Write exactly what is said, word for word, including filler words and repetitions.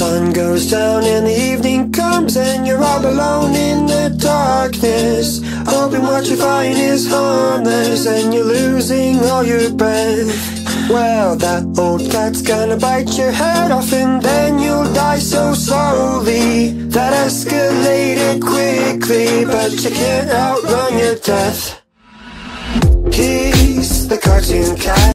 sun goes down and the evening comes, and you're all alone in the darkness, hoping what you find is harmless, and you're losing all your breath. Well, that old cat's gonna bite your head off, and then you'll die so slowly. That escalated quickly, but you can't outrun your death. He's the cartoon cat.